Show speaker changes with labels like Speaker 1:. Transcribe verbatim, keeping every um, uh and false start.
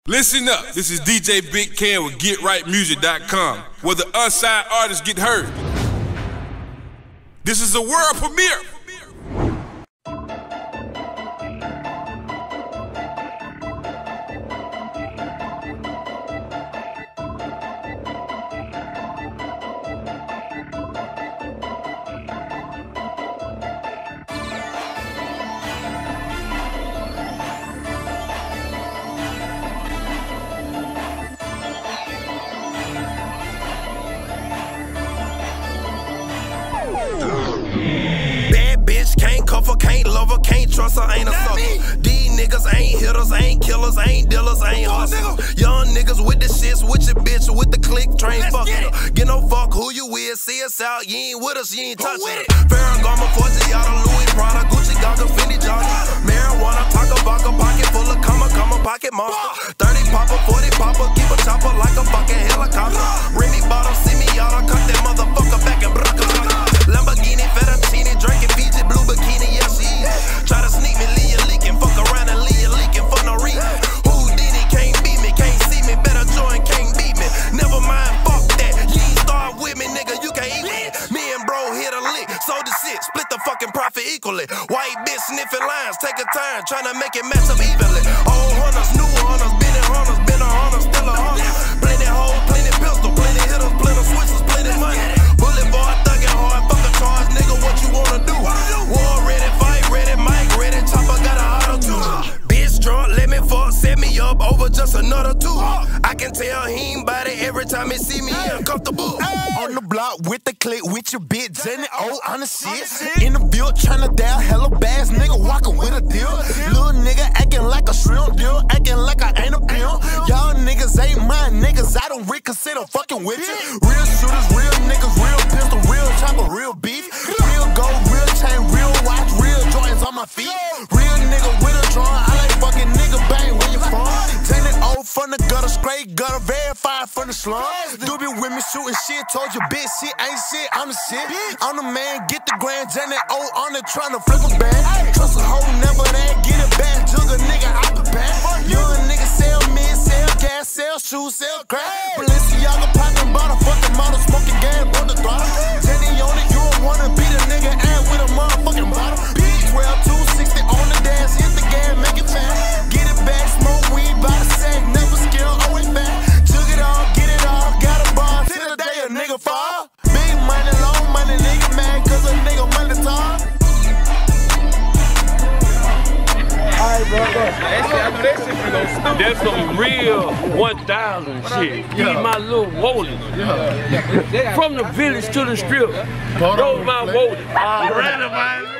Speaker 1: Listen up, this is D J Big Ken with Get Right Music dot com, where the unsigned artists get heard. This is a world premiere.
Speaker 2: Bad bitch, can't cuff her, can't love her, can't trust her, ain't a sucker. These niggas ain't hitters, ain't killers, ain't dealers, ain't hustlers. Young niggas with the shits, with your bitch, with the click, train fucking her. Get no fuck who you with, see us out, you ain't with us, you ain't touching it. Ferragamo, Forgiato, Louis Prada, Gucci, Gaga, Fendi, Johnny. Marijuana, taco, vodka, pocket full of comma, comma, pocket monster. thirty popper, forty popper, keep a chopper like a fucking helicopter. Remy bottom, see me out, cut that motherfucker back and braka. Lamborghini, fettuccine, drinking Fiji, blue bikini, yeah, she is. Try to sneak me, leave you leaking, fuck around and leave you leaking for no reason. Houdini can't beat me, can't see me, better join, can't beat me. Never mind, fuck that, you ain't start with me, nigga, you can't eat me. Me and bro hit a lick, sold the shit, split the fucking profit equally. White bitch sniffing lines, take a turn, trying to make it match up evenly. Old hunters, new hunters, been in hunters, been a hunter, still a hunter. Plenty hoes, plenty pistol, plenty hitters, plenty switches, plenty money. Bullet boy, thugging hard, fuck a charge, nigga, what you wanna do? War ready, fight ready, mic ready, chopper got a auto tune. Bitch drunk, let me fuck, set me up over just another two. I can tell he ain't body every time he see me uncomfortable.
Speaker 3: On the block with the click with your bitch, Jenny O on the shit. In the field tryna dial hella bags, nigga walking with a deal. Little nigga acting like a shrimp deal, acting like I ain't a pimp. Y'all niggas ain't my niggas, I don't reconsider fucking with you. Real shooters, real niggas, real pistol, real chopper, real beef. Real gold, real chain, real watch, real Jordans on my feet. Real nigga with a drawing, I like fucking nigga bang where you from. Jenny O from the gutter, straight gutter, verified from the slum. Do be with me shooting shit, told you bitch shit ain't shit, I'm the shit. I'm the man, get the grand, Jenny O on it, tryna flip a bag. Trust a hoe, never that, get it back, jug a nigga out the pack. Young nigga sell men, sell gas, sell shoes, sell crack. Balenciaga poppin' bottle, fucking model, smoking gas, on the throttle. Jenny on it, you don't wanna beat a nigga and with a motherfucking bottle. B twelve, two sixty on the dash, hit the gas, make it fast. Get it back, smoke weed by the sack, never skill, always back. Jug it all, get it all, got a bar till the day a nigga fall. Big money, long money, nigga mad cause a nigga money talk.
Speaker 4: Alright, bro, bro. That shit, I know that shit gonna
Speaker 5: That's some real one thousand shit. These yeah. my little Woolies. Yeah. From the village to the strip. Those my Woolies.